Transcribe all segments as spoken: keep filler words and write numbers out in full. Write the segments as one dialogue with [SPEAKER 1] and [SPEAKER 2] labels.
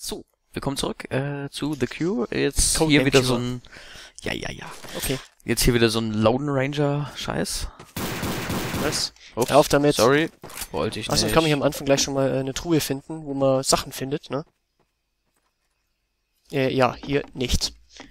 [SPEAKER 1] So, willkommen zurück äh, zu The Cure. Jetzt
[SPEAKER 2] Code
[SPEAKER 1] hier
[SPEAKER 2] Name
[SPEAKER 1] wieder
[SPEAKER 2] Cure.
[SPEAKER 1] so ein... Ja, ja, ja.
[SPEAKER 2] Okay.
[SPEAKER 1] Jetzt hier wieder so ein Lone Ranger-Scheiß.
[SPEAKER 2] Was?
[SPEAKER 1] Ups,
[SPEAKER 2] Hör auf damit.
[SPEAKER 1] Sorry. Wollte ich
[SPEAKER 2] Achso,
[SPEAKER 1] nicht.
[SPEAKER 2] kann man hier am Anfang gleich schon mal äh, eine Truhe finden, wo man Sachen findet, ne? Äh, ja, hier nicht.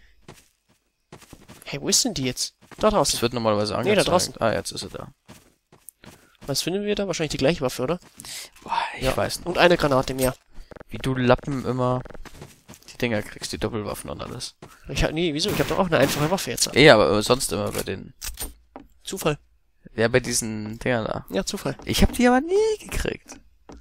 [SPEAKER 2] Hey, wo ist denn die jetzt? Da
[SPEAKER 1] Das
[SPEAKER 2] draußen.
[SPEAKER 1] wird normalerweise
[SPEAKER 2] Nee,
[SPEAKER 1] angezeigt.
[SPEAKER 2] da draußen.
[SPEAKER 1] Ah, jetzt ist er da.
[SPEAKER 2] Was finden wir da? Wahrscheinlich die gleiche Waffe, oder?
[SPEAKER 1] Boah, ich
[SPEAKER 2] Ja.
[SPEAKER 1] weiß nicht.
[SPEAKER 2] Und eine Granate mehr.
[SPEAKER 1] Wie du Lappen immer die Dinger kriegst, die Doppelwaffen und alles.
[SPEAKER 2] Ich hab, nee, wieso? Ich habe doch auch eine einfache Waffe jetzt.
[SPEAKER 1] Eh, aber äh, sonst immer bei den...
[SPEAKER 2] Zufall.
[SPEAKER 1] Ja, bei diesen Dingern da.
[SPEAKER 2] Ja, Zufall.
[SPEAKER 1] Ich hab die aber nie gekriegt.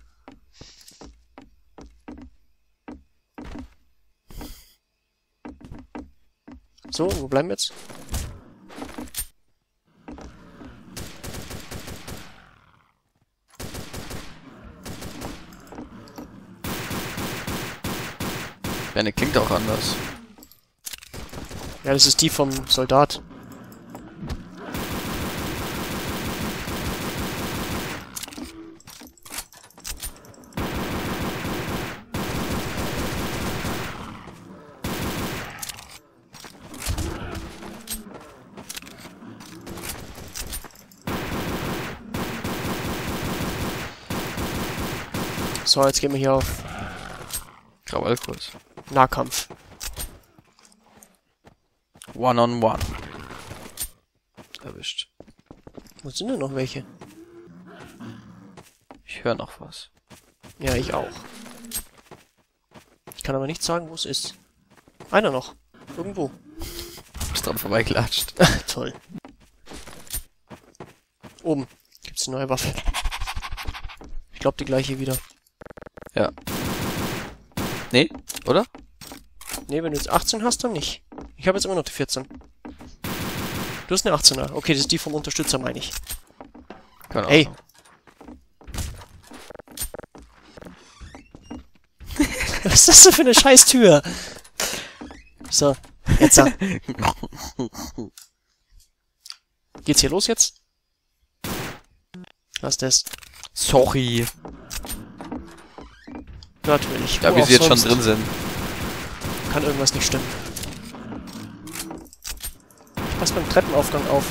[SPEAKER 2] So, wo bleiben wir jetzt?
[SPEAKER 1] Deine klingt auch anders.
[SPEAKER 2] Ja, das ist die vom Soldat. So, jetzt gehen wir hier auf
[SPEAKER 1] Krawallkurs.
[SPEAKER 2] Nahkampf.
[SPEAKER 1] One on one. Erwischt.
[SPEAKER 2] Wo sind denn noch welche?
[SPEAKER 1] Ich höre noch was.
[SPEAKER 2] Ja, ich auch. Ich kann aber nicht sagen, wo es ist. Einer noch. Irgendwo.
[SPEAKER 1] Bist dran vorbeiklatscht.
[SPEAKER 2] Toll. Oben gibt's eine neue Waffe. Ich glaube die gleiche wieder.
[SPEAKER 1] Ja. Nee, oder?
[SPEAKER 2] Nee, wenn du jetzt achtzehn hast, dann nicht. Ich habe jetzt immer noch die vierzehn. Du hast eine achtzehner. Okay, das ist die vom Unterstützer, meine ich.
[SPEAKER 1] Keine
[SPEAKER 2] Hey.
[SPEAKER 1] Ahnung.
[SPEAKER 2] Was ist das denn für eine scheiß Tür? So, jetzt da. Geht's hier los jetzt? Lass das.
[SPEAKER 1] Sorry.
[SPEAKER 2] Natürlich.
[SPEAKER 1] Da
[SPEAKER 2] Wo
[SPEAKER 1] wir
[SPEAKER 2] auch
[SPEAKER 1] sie jetzt schon
[SPEAKER 2] sonst.
[SPEAKER 1] drin sind.
[SPEAKER 2] Kann irgendwas nicht stimmen. Ich passe beim Treppenaufgang auf.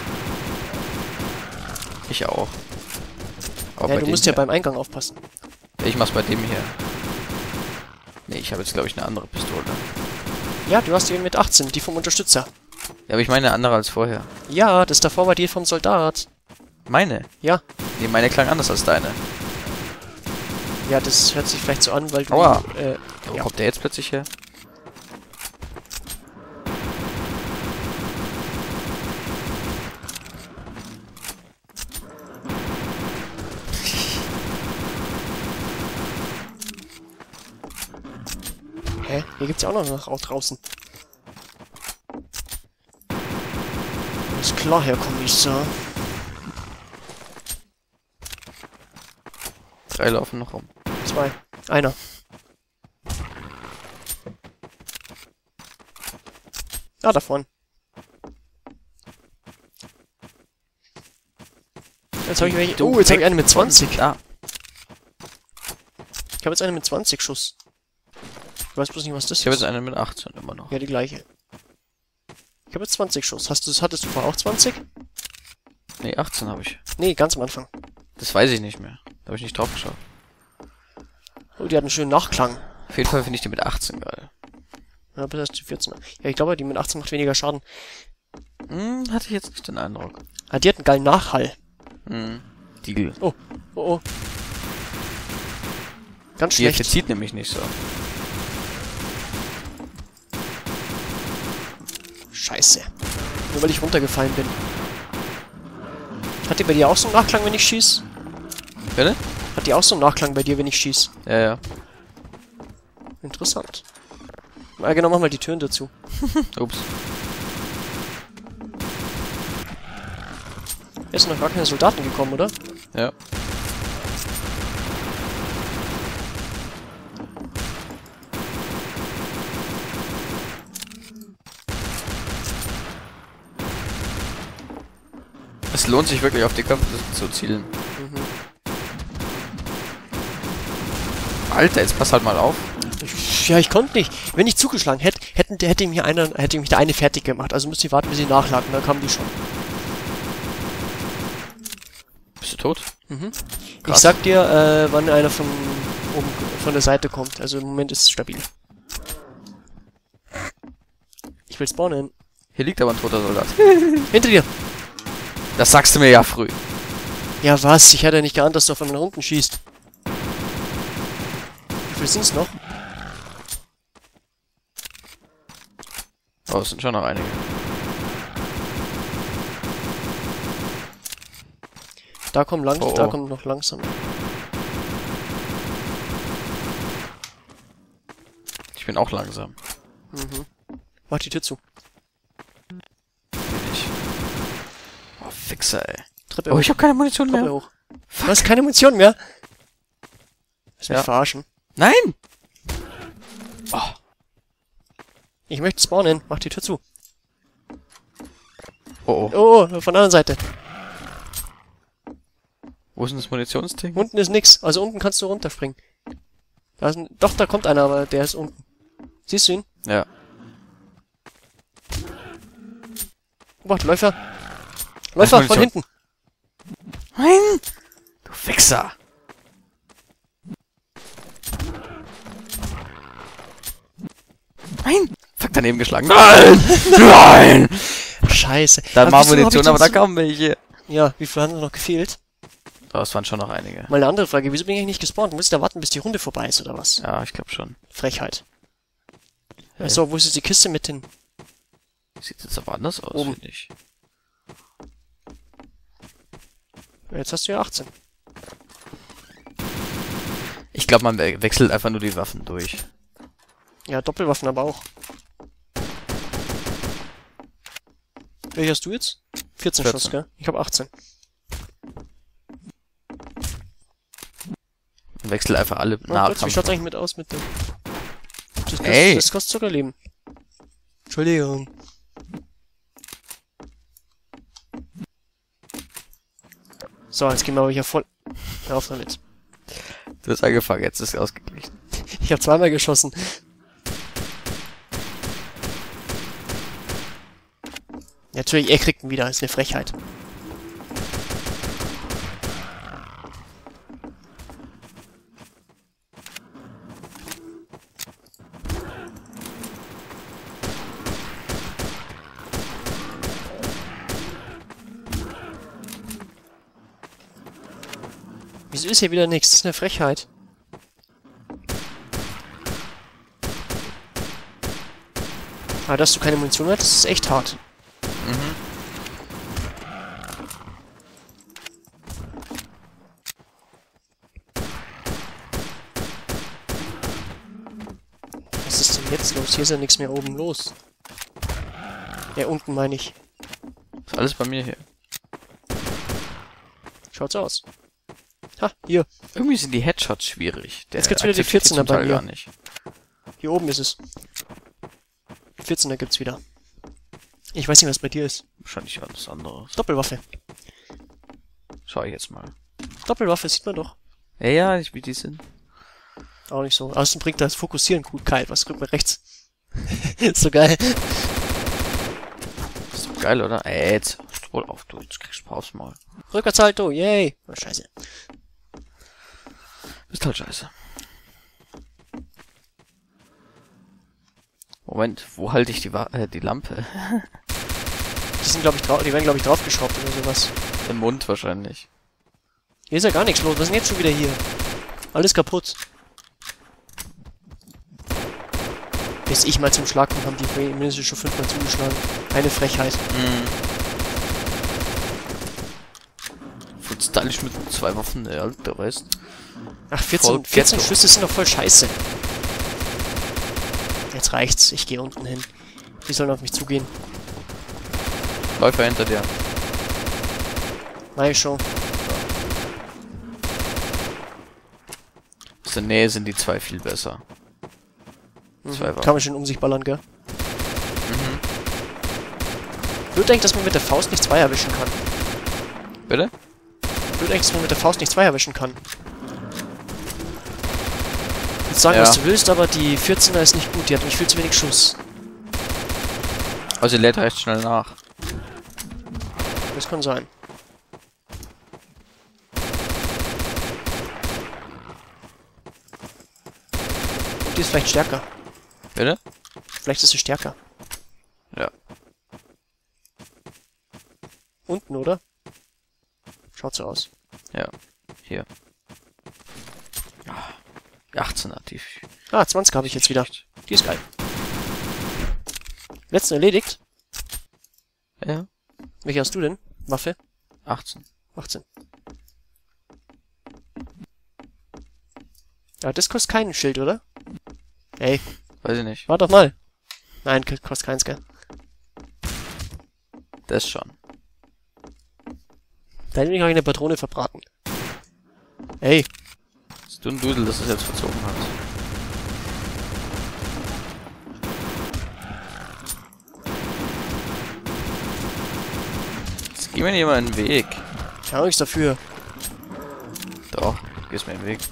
[SPEAKER 1] Ich auch. Aber
[SPEAKER 2] Ja,
[SPEAKER 1] bei
[SPEAKER 2] du
[SPEAKER 1] dem
[SPEAKER 2] musst ja
[SPEAKER 1] hier.
[SPEAKER 2] beim Eingang aufpassen.
[SPEAKER 1] Ich mach's bei dem hier. Nee, ich habe jetzt glaube ich eine andere Pistole.
[SPEAKER 2] Ja, du hast die mit achtzehn, die vom Unterstützer.
[SPEAKER 1] Ja, aber ich meine eine andere als vorher.
[SPEAKER 2] Ja, das davor war die vom Soldat.
[SPEAKER 1] Meine?
[SPEAKER 2] Ja.
[SPEAKER 1] Nee, meine klang anders als deine.
[SPEAKER 2] Ja, das hört sich vielleicht so an, weil du...
[SPEAKER 1] Aua.
[SPEAKER 2] Äh,
[SPEAKER 1] Wo
[SPEAKER 2] ja.
[SPEAKER 1] kommt der jetzt plötzlich her?
[SPEAKER 2] Hä? Hier gibt's ja auch noch nach auch draußen. Ist klar, Herr Kommissar.
[SPEAKER 1] Drei laufen noch rum.
[SPEAKER 2] Zwei. Einer. Ah, davon. Jetzt habe ich welche...
[SPEAKER 1] Du
[SPEAKER 2] Oh, jetzt habe ich
[SPEAKER 1] weg
[SPEAKER 2] eine mit zwanzig.
[SPEAKER 1] Ah,
[SPEAKER 2] Ich habe jetzt eine mit zwanzig Schuss. Ich weiß bloß nicht, was das
[SPEAKER 1] ich habe
[SPEAKER 2] ist.
[SPEAKER 1] jetzt eine mit achtzehn immer noch.
[SPEAKER 2] Ja, die gleiche. Ich habe jetzt zwanzig Schuss. Hast du, hattest du vorher auch zwanzig?
[SPEAKER 1] Nee, achtzehn habe ich.
[SPEAKER 2] Nee, ganz am Anfang.
[SPEAKER 1] Das weiß ich nicht mehr. Da habe ich nicht drauf geschaut.
[SPEAKER 2] Oh, die hat einen schönen Nachklang.
[SPEAKER 1] Auf jeden Fall finde ich die mit achtzehn geil.
[SPEAKER 2] Ja, bis erst die vierzehn. Ja, ich glaube, die mit achtzehn macht weniger Schaden.
[SPEAKER 1] Hm, hatte ich jetzt nicht den Eindruck.
[SPEAKER 2] Ah, die hat einen geilen Nachhall.
[SPEAKER 1] Hm, Deal.
[SPEAKER 2] Oh, oh, oh. Ganz
[SPEAKER 1] Die
[SPEAKER 2] schlecht.
[SPEAKER 1] verzieht nämlich nicht so.
[SPEAKER 2] Scheiße. Nur weil ich runtergefallen bin. Hat die bei dir auch so einen Nachklang, wenn ich schieß?
[SPEAKER 1] Bitte?
[SPEAKER 2] Hat die auch so einen Nachklang bei dir, wenn ich schieß?
[SPEAKER 1] Ja, ja.
[SPEAKER 2] Interessant. Na genau, mach mal die Türen dazu.
[SPEAKER 1] Ups.
[SPEAKER 2] Hier sind noch gar keine Soldaten gekommen, oder?
[SPEAKER 1] Ja. Es lohnt sich wirklich auf die Köpfe zu zielen.
[SPEAKER 2] Mhm.
[SPEAKER 1] Alter, jetzt pass halt mal auf.
[SPEAKER 2] Ich Ja, ich konnte nicht. Wenn ich zugeschlagen hätte, hätten, hätte mir einer, hätte mich der eine fertig gemacht. Also müsste ich warten, bis sie nachladen. Dann kamen die schon.
[SPEAKER 1] Bist du tot?
[SPEAKER 2] Mhm.
[SPEAKER 1] Krass.
[SPEAKER 2] Ich sag dir, äh, wann einer von oben, von der Seite kommt. Also im Moment ist es stabil. Ich will spawnen.
[SPEAKER 1] Hier liegt aber ein toter Soldat.
[SPEAKER 2] Hinter dir!
[SPEAKER 1] Das sagst du mir ja früh.
[SPEAKER 2] Ja, was? Ich hatte ja nicht geahnt, dass du auf einmal nach unten schießt. Wie viel sind's noch?
[SPEAKER 1] Oh, es sind schon noch einige.
[SPEAKER 2] Da kommen lang,
[SPEAKER 1] Oh,
[SPEAKER 2] da
[SPEAKER 1] oh.
[SPEAKER 2] kommt noch langsam.
[SPEAKER 1] Ich bin auch langsam.
[SPEAKER 2] Mhm. Mach die Tür zu.
[SPEAKER 1] Bin ich. Oh, Fixer, ey.
[SPEAKER 2] Treppe
[SPEAKER 1] Oh,
[SPEAKER 2] hoch.
[SPEAKER 1] ich habe keine Munition
[SPEAKER 2] Treppe
[SPEAKER 1] mehr.
[SPEAKER 2] hoch. Du hast keine Munition mehr? Willst du mich
[SPEAKER 1] Ja.
[SPEAKER 2] verarschen?
[SPEAKER 1] Nein!
[SPEAKER 2] Ich möchte spawnen. Mach die Tür zu.
[SPEAKER 1] Oh, oh.
[SPEAKER 2] Oh, von der anderen Seite.
[SPEAKER 1] Wo ist denn das Munitionsding?
[SPEAKER 2] Unten ist nix. Also unten kannst du runterspringen. Da ist ein, doch, da kommt einer, aber der ist unten. Siehst du ihn?
[SPEAKER 1] Ja.
[SPEAKER 2] Warte, Läufer. Läufer, von
[SPEAKER 1] Munition.
[SPEAKER 2] hinten.
[SPEAKER 1] Nein! Du Fixer! Nein! Fuck, daneben geschlagen. Nein! Nein!
[SPEAKER 2] Scheiße.
[SPEAKER 1] Da
[SPEAKER 2] Aber
[SPEAKER 1] war
[SPEAKER 2] wieso hab ich
[SPEAKER 1] Munition,
[SPEAKER 2] denn
[SPEAKER 1] aber da
[SPEAKER 2] so-
[SPEAKER 1] kamen welche.
[SPEAKER 2] Ja, wie viel haben noch gefehlt?
[SPEAKER 1] Oh, es waren schon noch einige.
[SPEAKER 2] Mal eine andere Frage. Wieso bin ich eigentlich nicht gespawnt? Muss ich da warten, bis die Runde vorbei ist, oder was?
[SPEAKER 1] Ja, ich glaube schon.
[SPEAKER 2] Frechheit.
[SPEAKER 1] Ja.
[SPEAKER 2] So, wo ist jetzt die Kiste mit hin?
[SPEAKER 1] Sieht jetzt aber anders aus,
[SPEAKER 2] Oben.
[SPEAKER 1] finde ich.
[SPEAKER 2] Jetzt hast du ja achtzehn.
[SPEAKER 1] Ich glaube, man we wechselt einfach nur die Waffen durch.
[SPEAKER 2] Ja, Doppelwaffen aber auch. Welche hast du jetzt? vierzehn Schuss,
[SPEAKER 1] vierzehn.
[SPEAKER 2] gell? Ich habe achtzehn.
[SPEAKER 1] Man wechselt einfach alle
[SPEAKER 2] Oh Gott, wie
[SPEAKER 1] Nahkampf.
[SPEAKER 2] schaut's eigentlich mit aus mit dem... Das kostet,
[SPEAKER 1] Ey.
[SPEAKER 2] das kostet sogar Leben. Entschuldigung. So, jetzt gehen wir aber hier voll... Hör auf damit.
[SPEAKER 1] Du hast angefangen, jetzt ist es ausgeglichen.
[SPEAKER 2] Ich habe zweimal geschossen. Natürlich, er kriegt ihn wieder. Ist eine Frechheit. Wieso ist hier wieder nichts? Das ist eine Frechheit. Aber dass du keine Munition hast, das ist echt hart.
[SPEAKER 1] Mhm.
[SPEAKER 2] Was ist denn jetzt los? Hier ist ja nichts mehr oben los. Ja, unten meine ich.
[SPEAKER 1] Ist alles bei mir hier.
[SPEAKER 2] Schaut's aus. Ha, hier.
[SPEAKER 1] Irgendwie sind die Headshots schwierig. Der
[SPEAKER 2] Jetzt gibt's wieder die
[SPEAKER 1] akzeptiert
[SPEAKER 2] vierzehner
[SPEAKER 1] zum Teil
[SPEAKER 2] bei mir.
[SPEAKER 1] gar nicht.
[SPEAKER 2] Hier oben ist es. vierzehner gibt's wieder. Ich weiß nicht, was bei dir ist.
[SPEAKER 1] Wahrscheinlich alles anderes.
[SPEAKER 2] Doppelwaffe.
[SPEAKER 1] Schau ich jetzt mal.
[SPEAKER 2] Doppelwaffe sieht man doch.
[SPEAKER 1] Ja, ja, ich wie die sind.
[SPEAKER 2] Auch nicht so. Außerdem bringt das Fokussieren gut kalt. Was drückt man rechts? Ist so geil.
[SPEAKER 1] Ist doch geil, oder? Ey, jetzt wohl auf, du jetzt kriegst Pause mal.
[SPEAKER 2] Rückwärtssalto, yay. Oh, scheiße.
[SPEAKER 1] Bist halt scheiße. Moment, wo halte ich die, Wa äh, die Lampe?
[SPEAKER 2] Die sind, glaube ich, drauf, die werden, glaube ich, draufgeschraubt oder sowas.
[SPEAKER 1] Im Mund wahrscheinlich.
[SPEAKER 2] Hier ist ja gar nichts los. Was ist denn jetzt schon wieder hier? Alles kaputt. Bis ich mal zum Schlag komme, haben die mindestens schon fünfmal zugeschlagen. Eine Frechheit.
[SPEAKER 1] Mhm. Voll stylisch mit zwei Waffen, ey, Alter, weißt.
[SPEAKER 2] Ach, vierzehn,
[SPEAKER 1] Voll
[SPEAKER 2] vierzehn
[SPEAKER 1] Ghetto.
[SPEAKER 2] Schüsse sind doch voll scheiße. Jetzt reicht's. Ich gehe unten hin. Die sollen auf mich zugehen.
[SPEAKER 1] Läufer hinter dir.
[SPEAKER 2] Mach ich schon.
[SPEAKER 1] Aus der Nähe sind die zwei viel besser. Zwei
[SPEAKER 2] Mhm.
[SPEAKER 1] Waffen.
[SPEAKER 2] Kann man schön um sich ballern, gell?
[SPEAKER 1] Mhm.
[SPEAKER 2] Blöd eigentlich, dass man mit der Faust nicht zwei erwischen kann.
[SPEAKER 1] Bitte?
[SPEAKER 2] Blöd eigentlich, dass man mit der Faust nicht zwei erwischen kann. Jetzt sagen,
[SPEAKER 1] Ja.
[SPEAKER 2] was du willst, aber die vierzehner ist nicht gut. Die hat nämlich viel zu wenig Schuss.
[SPEAKER 1] Also die lädt recht schnell nach.
[SPEAKER 2] Das kann sein. Und die ist vielleicht stärker.
[SPEAKER 1] Bitte?
[SPEAKER 2] Vielleicht ist sie stärker.
[SPEAKER 1] Ja.
[SPEAKER 2] Unten, oder? Schaut so aus.
[SPEAKER 1] Ja. Hier. Ah, achtzehner, die.
[SPEAKER 2] Ah, zwanzig habe ich jetzt wieder. Die ist geil. Letzten erledigt.
[SPEAKER 1] Ja.
[SPEAKER 2] Welche hast du denn? Waffe?
[SPEAKER 1] achtzehn.
[SPEAKER 2] achtzehn. Ja, das kostet keinen Schild, oder? Ey,
[SPEAKER 1] Weiß ich nicht.
[SPEAKER 2] warte doch mal. Nein, kostet keins, gell?
[SPEAKER 1] Das schon.
[SPEAKER 2] Da hätte ich noch eine Patrone verbraten. Ey,
[SPEAKER 1] Ist du ein Dudel, das es jetzt verzogen hat. Jetzt geh mir nicht mal in den Weg.
[SPEAKER 2] ich habe nichts dafür.
[SPEAKER 1] Doch, du gehst mir in den Weg.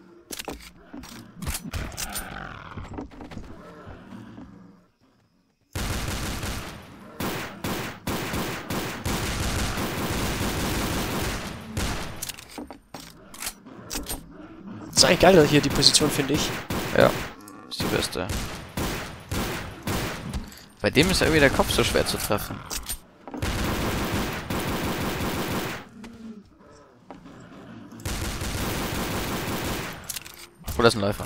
[SPEAKER 2] Das ist eigentlich geiler hier, die Position, finde ich.
[SPEAKER 1] Ja, ist die beste. Bei dem ist irgendwie der Kopf so schwer zu treffen. Oh, das ist ein Läufer.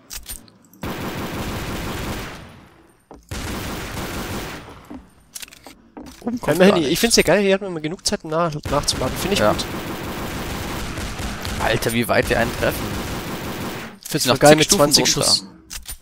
[SPEAKER 1] Oben kommt
[SPEAKER 2] Immerhin,
[SPEAKER 1] gar
[SPEAKER 2] ich
[SPEAKER 1] nichts.
[SPEAKER 2] finde es ja geil, hier hat man immer genug Zeit um nach nachzuladen. Finde ich
[SPEAKER 1] Ja.
[SPEAKER 2] gut.
[SPEAKER 1] Alter, wie weit wir einen treffen.
[SPEAKER 2] Find's
[SPEAKER 1] noch
[SPEAKER 2] noch geil
[SPEAKER 1] zig
[SPEAKER 2] mit
[SPEAKER 1] Stufen
[SPEAKER 2] zwanzig
[SPEAKER 1] runter.
[SPEAKER 2] Schuss.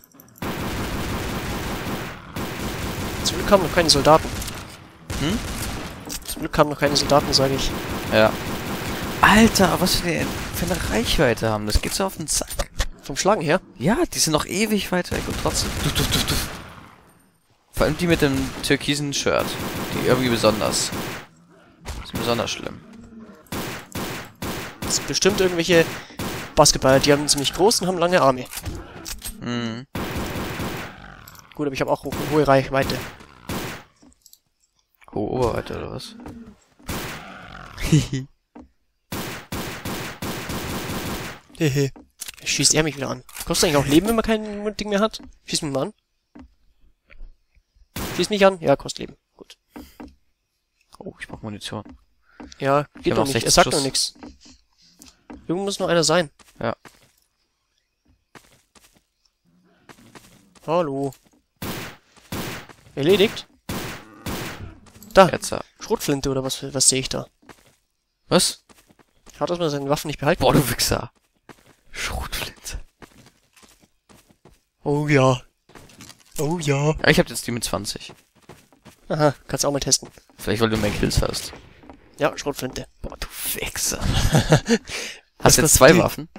[SPEAKER 2] Zum Glück haben noch keine Soldaten.
[SPEAKER 1] Hm?
[SPEAKER 2] Zum Glück haben noch keine Soldaten, sage ich.
[SPEAKER 1] Ja. Alter, was wir denn für eine Reichweite haben. Das geht so auf den Sack.
[SPEAKER 2] Vom Schlagen her.
[SPEAKER 1] Ja, die sind noch ewig weit weg und trotzdem. Duff, duff, duff, duff. Vor allem die mit dem türkisen Shirt. Die irgendwie besonders. Das ist besonders schlimm.
[SPEAKER 2] Das sind bestimmt irgendwelche Basketballer, die haben ziemlich groß und haben lange Arme.
[SPEAKER 1] Mhm.
[SPEAKER 2] Gut, aber ich habe auch ho hohe Reichweite.
[SPEAKER 1] Hohe Oberweite oder was?
[SPEAKER 2] Hehe. Schießt er mich wieder an. Kostet eigentlich auch Leben, wenn man kein Ding mehr hat? Schieß mich mal an. Schieß mich an? Ja, kostet Leben. Gut.
[SPEAKER 1] Oh, ich brauch Munition.
[SPEAKER 2] Ja,
[SPEAKER 1] Ich
[SPEAKER 2] geht
[SPEAKER 1] hab
[SPEAKER 2] doch
[SPEAKER 1] noch
[SPEAKER 2] nicht. Er
[SPEAKER 1] sechzig
[SPEAKER 2] sagt
[SPEAKER 1] Schuss.
[SPEAKER 2] noch nichts. Irgendwo muss noch einer sein.
[SPEAKER 1] Ja.
[SPEAKER 2] Hallo. Erledigt? Da,
[SPEAKER 1] Jetzt. äh,
[SPEAKER 2] Schrotflinte oder was, was sehe ich da?
[SPEAKER 1] Was?
[SPEAKER 2] Hat dass man seine Waffen nicht behalten
[SPEAKER 1] Boah,
[SPEAKER 2] kann.
[SPEAKER 1] du Wichser. Schrotflinte.
[SPEAKER 2] Oh ja. Oh ja.
[SPEAKER 1] Ja, ich hab jetzt die mit zwanzig.
[SPEAKER 2] Aha, kannst auch mal testen.
[SPEAKER 1] Vielleicht, weil du mehr Kills hast.
[SPEAKER 2] Ja, Schrotflinte.
[SPEAKER 1] Boah, du Wichser.
[SPEAKER 2] Was
[SPEAKER 1] Hast du jetzt
[SPEAKER 2] kostet
[SPEAKER 1] zwei
[SPEAKER 2] die?
[SPEAKER 1] Waffen?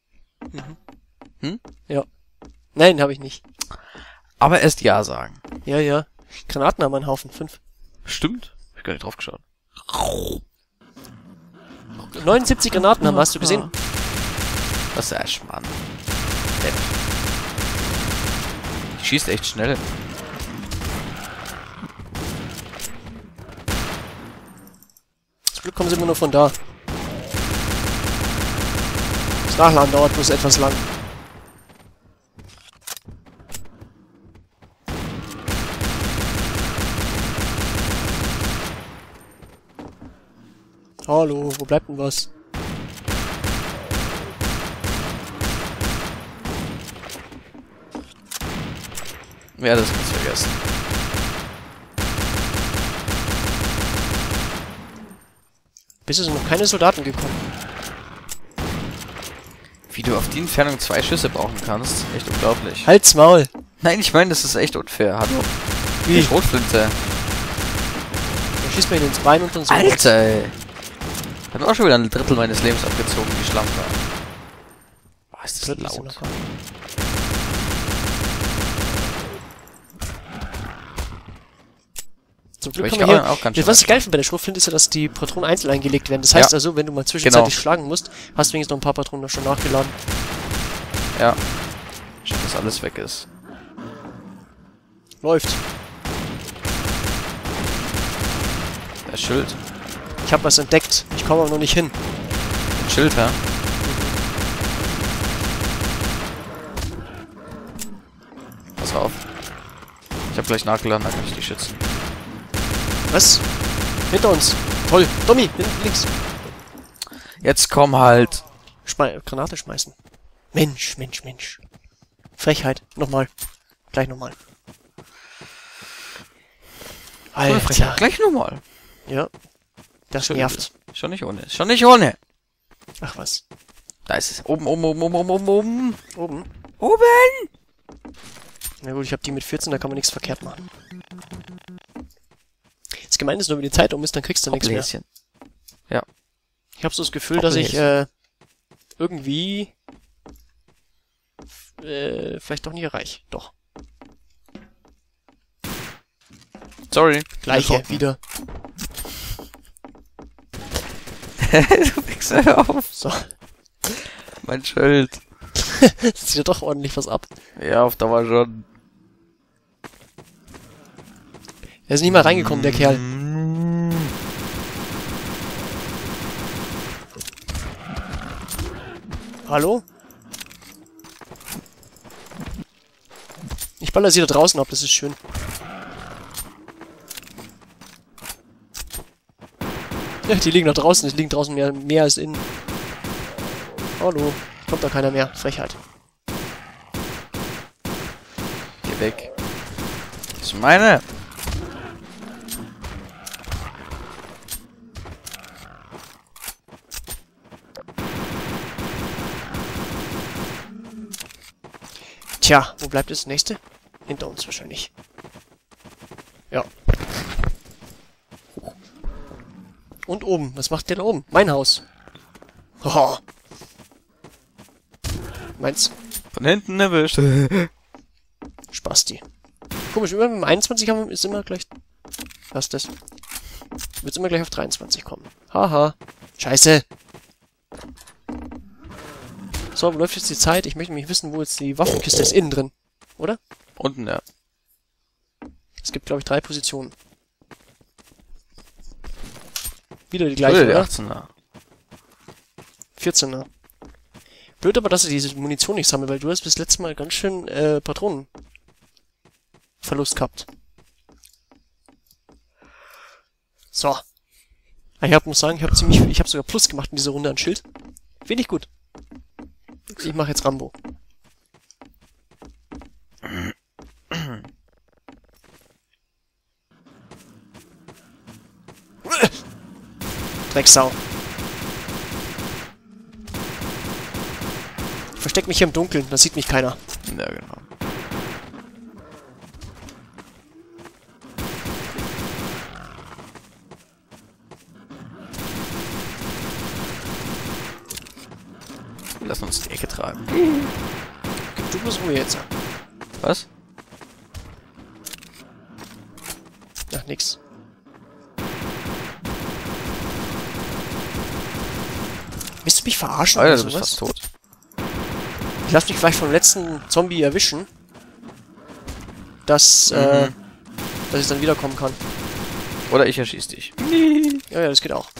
[SPEAKER 2] Nein, habe ich nicht.
[SPEAKER 1] Aber erst Ja sagen.
[SPEAKER 2] Ja, ja. Granaten haben wir einen Haufen. Fünf.
[SPEAKER 1] Stimmt. Hab ich gar nicht drauf geschaut.
[SPEAKER 2] neunundsiebzig Granaten haben wir, hast du gesehen?
[SPEAKER 1] Was ist der Aschmann? Depp. Die schießt echt schnell.
[SPEAKER 2] Zum Glück kommen sie immer nur von da. Das Nachladen dauert bloß etwas lang. Hallo, wo bleibt denn was?
[SPEAKER 1] Ja, das kannst du vergessen.
[SPEAKER 2] Bisher sind noch keine Soldaten gekommen.
[SPEAKER 1] Wie du auf die Entfernung zwei Schüsse brauchen kannst, echt unglaublich.
[SPEAKER 2] Halt's Maul!
[SPEAKER 1] Nein, ich meine, das ist echt unfair. Hallo.
[SPEAKER 2] Wie?
[SPEAKER 1] Die Schrotflinte.
[SPEAKER 2] Der schießt mir ins Bein und dann so.
[SPEAKER 1] Alter, ey. Hat mir auch schon wieder ein Drittel meines Lebens abgezogen, die Schlampe. Boah, ist das
[SPEAKER 2] Drittel ist
[SPEAKER 1] laut.
[SPEAKER 2] noch gar nicht. Zum Glück
[SPEAKER 1] Aber ich
[SPEAKER 2] haben wir
[SPEAKER 1] kann
[SPEAKER 2] hier,
[SPEAKER 1] auch ganz schön
[SPEAKER 2] was ich
[SPEAKER 1] weit
[SPEAKER 2] geil finde bei der Schrotflinte ist ja, dass die Patronen einzeln eingelegt werden. Das heißt
[SPEAKER 1] Ja.
[SPEAKER 2] also, wenn du mal zwischenzeitlich
[SPEAKER 1] Genau.
[SPEAKER 2] schlagen musst, hast du wenigstens noch ein paar Patronen noch schon nachgeladen.
[SPEAKER 1] Ja. Statt dass alles weg ist.
[SPEAKER 2] Läuft.
[SPEAKER 1] Der Schild.
[SPEAKER 2] Ich habe was entdeckt. Ich komme aber noch nicht hin.
[SPEAKER 1] Ein Schild, ja? Pass auf. Ich habe gleich nachgeladen, da kann ich die schützen.
[SPEAKER 2] Was? Hinter uns. Toll. Tommy, hinten links.
[SPEAKER 1] Jetzt komm halt.
[SPEAKER 2] Schmei Granate schmeißen. Mensch, Mensch, Mensch. Frechheit. Nochmal. Gleich nochmal. Alter.
[SPEAKER 1] Frechheit. Gleich nochmal.
[SPEAKER 2] Ja. Das
[SPEAKER 1] Schön.
[SPEAKER 2] nervt.
[SPEAKER 1] Schon nicht ohne. Schon nicht ohne.
[SPEAKER 2] Ach was.
[SPEAKER 1] Da ist es. Oben, oben, oben, oben, oben, oben, oben.
[SPEAKER 2] Oben.
[SPEAKER 1] Oben!
[SPEAKER 2] Na gut, ich habe die mit vierzehn, da kann man nichts verkehrt machen. Das Gemeine ist nur, wenn die Zeit um ist, dann kriegst du nichts mehr.
[SPEAKER 1] Hoppläschen. Ja.
[SPEAKER 2] Ich habe so das Gefühl, dass ich äh, irgendwie äh, vielleicht doch nie erreiche. Doch.
[SPEAKER 1] Sorry.
[SPEAKER 2] Gleiche, wieder.
[SPEAKER 1] Du Wichser, hör auf.
[SPEAKER 2] So.
[SPEAKER 1] Mein Schild.
[SPEAKER 2] Sieht ja doch ordentlich was ab.
[SPEAKER 1] Ja, auf Dauer schon.
[SPEAKER 2] Er ist nicht mal reingekommen, der Kerl. Hallo? Ich baller sie da draußen ab, das ist schön. Ja, die liegen da draußen, es liegen draußen mehr, mehr als innen. Hallo, kommt da keiner mehr. Frechheit.
[SPEAKER 1] Geh weg. Das ist meine.
[SPEAKER 2] Tja, wo bleibt das nächste? Hinter uns wahrscheinlich. Ja. Und oben. Was macht der da oben? Mein Haus. Haha. Meins.
[SPEAKER 1] Von hinten erwischt.
[SPEAKER 2] Spasti. Komisch, immer mit dem einundzwanzig haben wir, ist immer gleich... Was ist das? Wird immer gleich auf dreiundzwanzig kommen. Haha. Scheiße. So, wo läuft jetzt die Zeit? Ich möchte nämlich wissen, wo jetzt die Waffenkiste ist. Innen drin. Oder?
[SPEAKER 1] Unten, ja.
[SPEAKER 2] Es gibt, glaube ich, drei Positionen. Wieder die gleiche,
[SPEAKER 1] Oder die
[SPEAKER 2] oder?
[SPEAKER 1] achtzehner.
[SPEAKER 2] vierzehner. Blöd aber, dass ich diese Munition nicht sammle, weil du hast bis letztes Mal ganz schön äh, Patronenverlust gehabt. So. Ich hab, muss sagen, ich habe ziemlich, ich habe sogar Plus gemacht in dieser Runde an Schild. Finde ich gut. Ich mache jetzt Rambo. Drecksau. Ich versteck mich hier im Dunkeln, da sieht mich keiner.
[SPEAKER 1] Ja, genau. Wir lassen uns die Ecke tragen.
[SPEAKER 2] Du musst Ruhe jetzt.
[SPEAKER 1] Was?
[SPEAKER 2] Ach, nix. Willst du mich verarschen
[SPEAKER 1] Alter,
[SPEAKER 2] oder
[SPEAKER 1] du bist
[SPEAKER 2] sowas?
[SPEAKER 1] fast tot.
[SPEAKER 2] Ich lass mich vielleicht vom letzten Zombie erwischen. Dass, mhm. äh, dass ich dann wiederkommen kann.
[SPEAKER 1] Oder ich erschieß dich.
[SPEAKER 2] Ja, ja, das geht auch.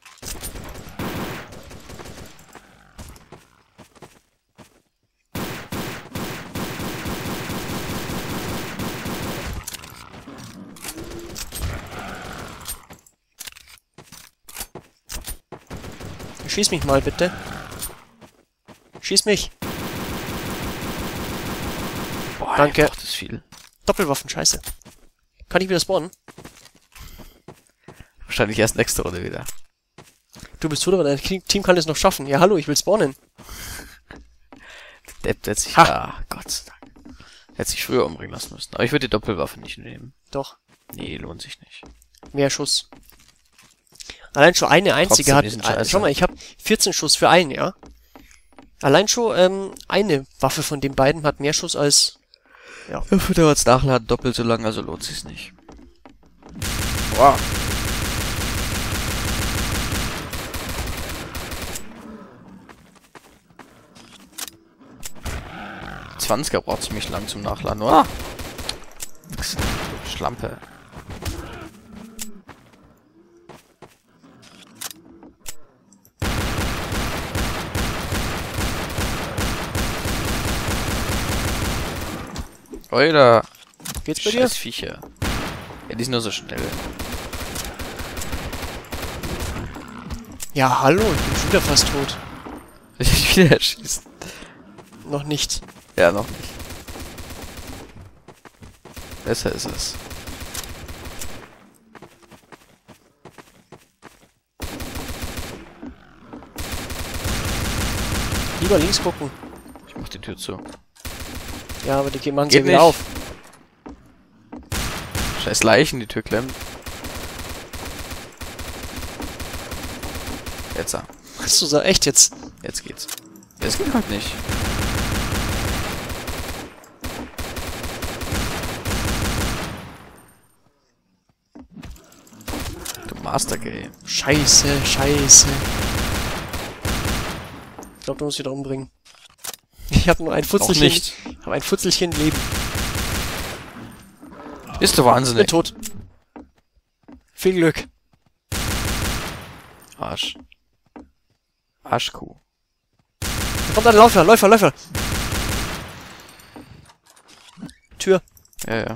[SPEAKER 2] Schieß mich mal, bitte. Schieß mich.
[SPEAKER 1] Boah,
[SPEAKER 2] danke.
[SPEAKER 1] Das ist viel.
[SPEAKER 2] Doppelwaffen, scheiße. Kann ich wieder spawnen?
[SPEAKER 1] Wahrscheinlich erst nächste Runde wieder.
[SPEAKER 2] Du bist tot, aber dein Team kann es noch schaffen. Ja, hallo, ich will spawnen.
[SPEAKER 1] Der Depp hätte sich...
[SPEAKER 2] Ha.
[SPEAKER 1] Ah, Gott sei Dank. Hätte sich früher umbringen lassen müssen. Aber ich würde die Doppelwaffe nicht nehmen.
[SPEAKER 2] Doch.
[SPEAKER 1] Nee, lohnt sich nicht.
[SPEAKER 2] Mehr Schuss. Allein schon eine einzige
[SPEAKER 1] Trotzdem,
[SPEAKER 2] hat... Äh, schau mal, ich habe vierzehn Schuss für einen, ja? Allein schon ähm, eine Waffe von den beiden hat mehr Schuss als... Ja.
[SPEAKER 1] Dafür dauert's Nachladen doppelt so lang, also lohnt sich's nicht. Wow. zwanziger braucht ziemlich lang zum Nachladen. Oh. Schlampe. Alter.
[SPEAKER 2] Geht's bei dir?
[SPEAKER 1] Scheiß Viecher. Ja, die sind nur so schnell.
[SPEAKER 2] Ja, hallo, ich bin schon wieder fast tot.
[SPEAKER 1] Ich wieder erschießen.
[SPEAKER 2] Noch nicht.
[SPEAKER 1] Ja, noch nicht. Besser ist es.
[SPEAKER 2] Lieber links gucken.
[SPEAKER 1] Ich mach die Tür zu.
[SPEAKER 2] Ja, aber die machen
[SPEAKER 1] Geht
[SPEAKER 2] sie wieder
[SPEAKER 1] nicht.
[SPEAKER 2] auf.
[SPEAKER 1] Scheiß Leichen, die Tür klemmt. Jetzt. ah.
[SPEAKER 2] Hast du so echt jetzt?
[SPEAKER 1] Jetzt geht's. Es geht halt nicht. Du Master Game.
[SPEAKER 2] Scheiße, scheiße. Ich glaube, du musst wieder umbringen. Ich habe nur ein
[SPEAKER 1] Auch
[SPEAKER 2] Futzelchen.
[SPEAKER 1] nicht.
[SPEAKER 2] Ich habe ein Futzelchen Leben.
[SPEAKER 1] Bist du
[SPEAKER 2] Ich bin
[SPEAKER 1] wahnsinnig.
[SPEAKER 2] tot. Viel Glück.
[SPEAKER 1] Arsch. Arschkuh.
[SPEAKER 2] Da kommt ein Läufer, Läufer, Läufer. Tür.
[SPEAKER 1] Ja, ja.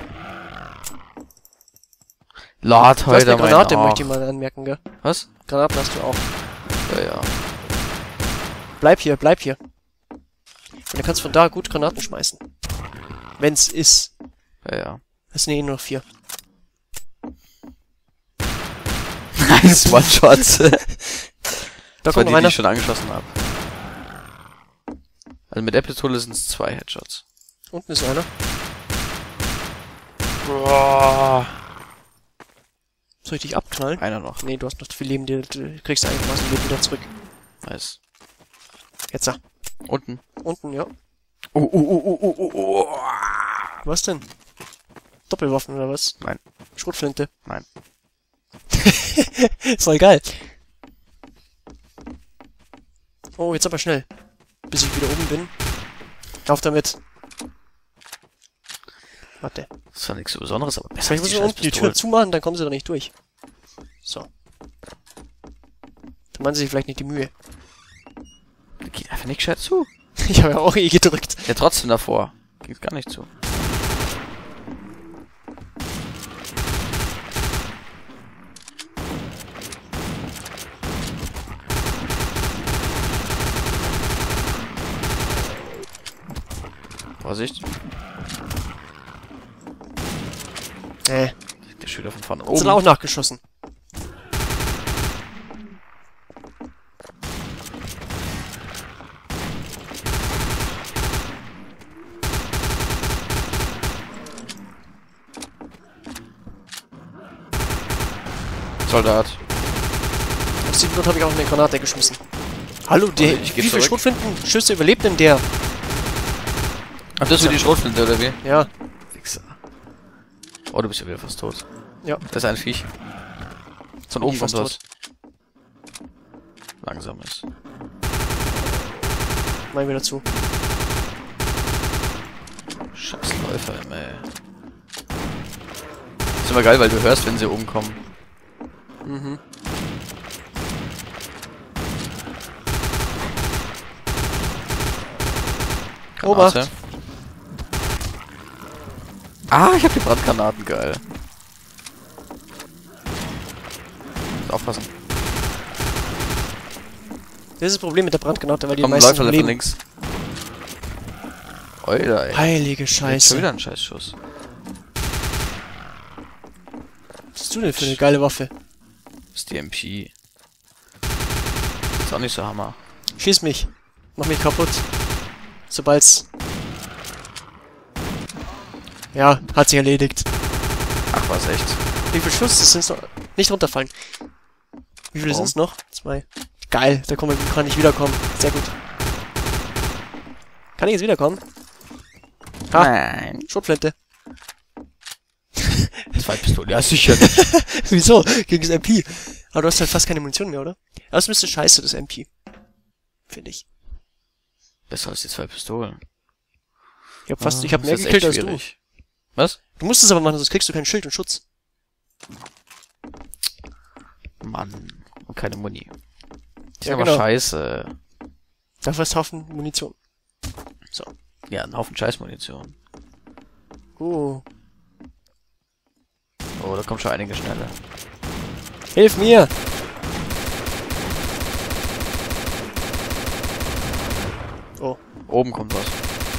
[SPEAKER 1] Lad
[SPEAKER 2] Du hast
[SPEAKER 1] heute
[SPEAKER 2] eine Granate,
[SPEAKER 1] mein
[SPEAKER 2] möchte ich mal anmerken, gell?
[SPEAKER 1] Was?
[SPEAKER 2] Granaten hast du auch.
[SPEAKER 1] Ja, ja.
[SPEAKER 2] Bleib hier, bleib hier. Und dann kannst du von da gut Granaten schmeißen. Wenn's ist.
[SPEAKER 1] Ja, ja.
[SPEAKER 2] Es sind eh nur noch vier.
[SPEAKER 1] Nice One-Shot.
[SPEAKER 2] Da
[SPEAKER 1] Das war
[SPEAKER 2] kommt
[SPEAKER 1] die,
[SPEAKER 2] noch
[SPEAKER 1] die
[SPEAKER 2] einer.
[SPEAKER 1] ich schon angeschossen habe. Also mit der Pistole sind es zwei Headshots.
[SPEAKER 2] Unten ist einer.
[SPEAKER 1] Boah.
[SPEAKER 2] Soll ich dich abknallen?
[SPEAKER 1] Einer noch.
[SPEAKER 2] Nee, du hast noch viel Leben, du du kriegst einigermaßen Leben wieder zurück.
[SPEAKER 1] Nice.
[SPEAKER 2] Jetzt da.
[SPEAKER 1] Unten.
[SPEAKER 2] Unten, ja.
[SPEAKER 1] Oh, oh, oh, oh, oh, oh, oh.
[SPEAKER 2] Was denn? Doppelwaffen oder was?
[SPEAKER 1] Nein.
[SPEAKER 2] Schrotflinte.
[SPEAKER 1] Nein.
[SPEAKER 2] Ist voll geil. Oh, jetzt aber schnell. Bis ich wieder oben bin. Auf damit. Warte.
[SPEAKER 1] Das war nichts so Besonderes, aber besser
[SPEAKER 2] Vielleicht
[SPEAKER 1] als
[SPEAKER 2] muss
[SPEAKER 1] die
[SPEAKER 2] man unten die Tür
[SPEAKER 1] Scheißpistole.
[SPEAKER 2] zumachen, dann kommen sie doch nicht durch. So. Dann machen sie sich vielleicht nicht die Mühe.
[SPEAKER 1] Die geht einfach nicht gescheit zu.
[SPEAKER 2] Ich habe ja auch E gedrückt.
[SPEAKER 1] Ja, trotzdem davor. Geht gar nicht zu. Vorsicht.
[SPEAKER 2] Äh,
[SPEAKER 1] Der Schüler von vorne
[SPEAKER 2] oh. sind
[SPEAKER 1] oben.
[SPEAKER 2] auch nachgeschossen.
[SPEAKER 1] Soldat.
[SPEAKER 2] Auf sieben Minuten habe ich auch eine Granate geschmissen. Hallo, der,
[SPEAKER 1] ich geh
[SPEAKER 2] wie viele
[SPEAKER 1] zurück.
[SPEAKER 2] Schrotflinten-Schüsse überlebt denn der?
[SPEAKER 1] Ach, das ist die Schrotflinte, oder wie?
[SPEAKER 2] Ja,
[SPEAKER 1] Wichser. Oh, du bist ja wieder fast tot.
[SPEAKER 2] ja.
[SPEAKER 1] Das ist ein Viech. Von
[SPEAKER 2] Bin
[SPEAKER 1] oben
[SPEAKER 2] ich
[SPEAKER 1] kommt
[SPEAKER 2] fast
[SPEAKER 1] was. Langsam ist.
[SPEAKER 2] Mal wieder zu.
[SPEAKER 1] Scheiß Läufer, ey. Ist immer geil, weil du hörst, wenn sie oben kommen.
[SPEAKER 2] Mhm. Obacht.
[SPEAKER 1] Granate. Ah, ich hab die Brandgranaten, geil. Muss aufpassen.
[SPEAKER 2] Das ist das Problem mit der Brandgranate, weil die
[SPEAKER 1] Komm,
[SPEAKER 2] meisten
[SPEAKER 1] Läufer von
[SPEAKER 2] leben.
[SPEAKER 1] links. Alter, ey.
[SPEAKER 2] Heilige
[SPEAKER 1] Jetzt schon
[SPEAKER 2] Scheiße.
[SPEAKER 1] wieder ein Scheißschuss.
[SPEAKER 2] Was ist du denn für eine geile Waffe?
[SPEAKER 1] Das ist die M P. Ist auch nicht so Hammer.
[SPEAKER 2] Schieß mich. Mach mich kaputt. Sobald's... Ja, hat sich erledigt.
[SPEAKER 1] Ach, was echt?
[SPEAKER 2] Wie viel Schuss? Das sind noch... Nicht runterfallen. Wie viele
[SPEAKER 1] Warum?
[SPEAKER 2] sind's noch? Zwei. Geil, da kann, man, kann ich wiederkommen. Sehr gut. Kann ich jetzt wiederkommen? Ha,
[SPEAKER 1] Nein.
[SPEAKER 2] Schrotflinte.
[SPEAKER 1] Zwei Pistolen. Ja, sicher nicht.
[SPEAKER 2] Wieso? Gegen das M P. Aber du hast halt fast keine Munition mehr, oder? Aber es müsste scheiße, das M P. Finde ich.
[SPEAKER 1] Besser als die zwei Pistolen.
[SPEAKER 2] Ich hab fast,
[SPEAKER 1] Ah,
[SPEAKER 2] ich hab mehr
[SPEAKER 1] das ist
[SPEAKER 2] gekillt
[SPEAKER 1] echt
[SPEAKER 2] als du.
[SPEAKER 1] schwierig. Was?
[SPEAKER 2] Du musst es aber machen, sonst kriegst du kein Schild und Schutz.
[SPEAKER 1] Mann. Und keine Muni. Die
[SPEAKER 2] Ja,
[SPEAKER 1] sind aber
[SPEAKER 2] genau.
[SPEAKER 1] scheiße.
[SPEAKER 2] Dafür ist Haufen Munition. So.
[SPEAKER 1] Ja, ein Haufen Scheißmunition.
[SPEAKER 2] Uh.
[SPEAKER 1] Oh, da kommt schon einige schneller.
[SPEAKER 2] Hilf mir! Oh.
[SPEAKER 1] Oben kommt was.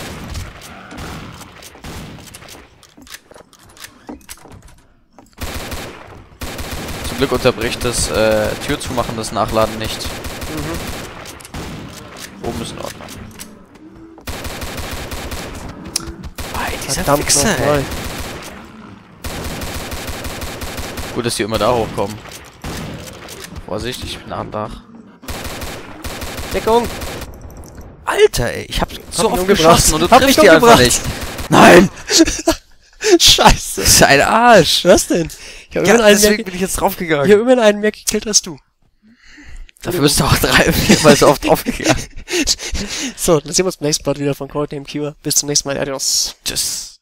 [SPEAKER 1] Zum Glück unterbricht das äh, Tür zu machen, das Nachladen nicht.
[SPEAKER 2] Mhm.
[SPEAKER 1] Oben ist in Ordnung. Ey, dieser
[SPEAKER 2] Verdammt
[SPEAKER 1] Fixer,
[SPEAKER 2] nochmal.
[SPEAKER 1] ey. Gut, dass die immer da hochkommen. Vorsicht, ich bin nah am Dach.
[SPEAKER 2] Deckung!
[SPEAKER 1] Alter, ey, ich hab so
[SPEAKER 2] mich
[SPEAKER 1] oft
[SPEAKER 2] umgebracht.
[SPEAKER 1] geschossen und du
[SPEAKER 2] Hab
[SPEAKER 1] triffst
[SPEAKER 2] mich
[SPEAKER 1] die einfach
[SPEAKER 2] umgebracht.
[SPEAKER 1] nicht. Nein!
[SPEAKER 2] Scheiße!
[SPEAKER 1] Das ist ein Arsch!
[SPEAKER 2] Was denn? Ich hab
[SPEAKER 1] Ja,
[SPEAKER 2] immerhin einen mehr,
[SPEAKER 1] deswegen bin ich jetzt draufgegangen.
[SPEAKER 2] ich hab immerhin einen mehr gekillt als du.
[SPEAKER 1] Dafür bist du auch drei, viermal so oft draufgegangen.
[SPEAKER 2] So, dann sehen wir uns beim nächsten Part wieder von Codename Cure. Bis zum nächsten Mal. Adios.
[SPEAKER 1] Tschüss.